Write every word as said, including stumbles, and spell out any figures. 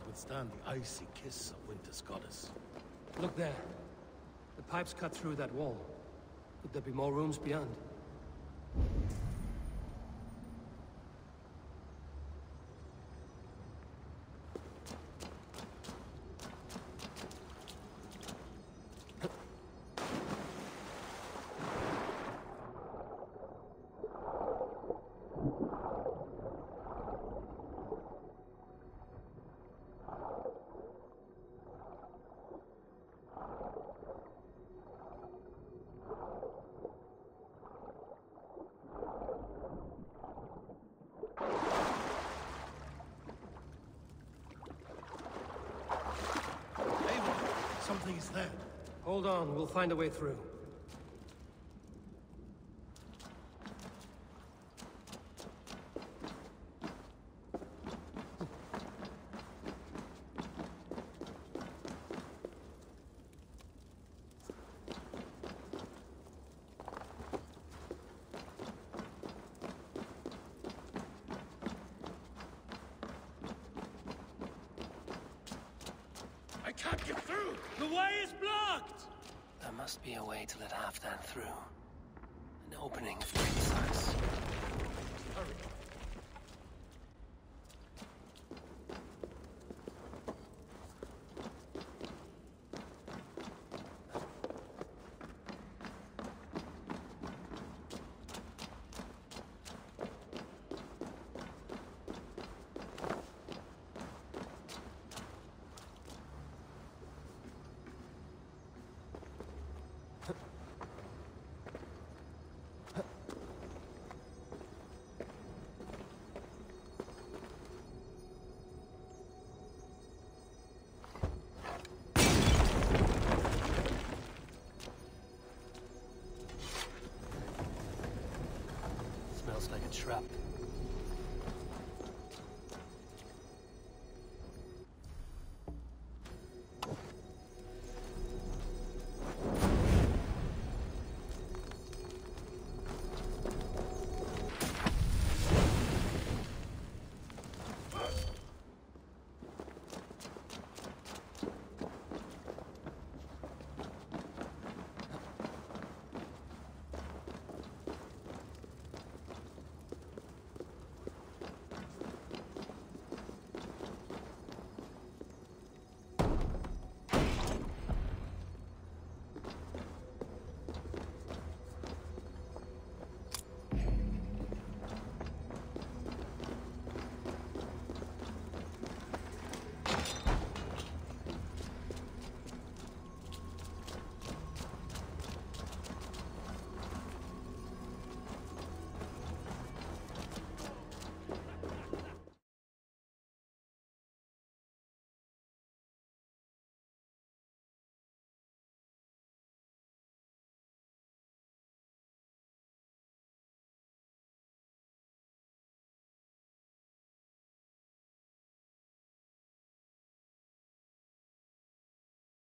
withstand the icy kiss of winter's goddess. Look there. The pipes cut through that wall. Could there be more rooms beyond? Something's there. Hold on, we'll find a way through. I can't get through! The way is blocked! There must be a way to let Hafden through. An opening of great size. Hurry.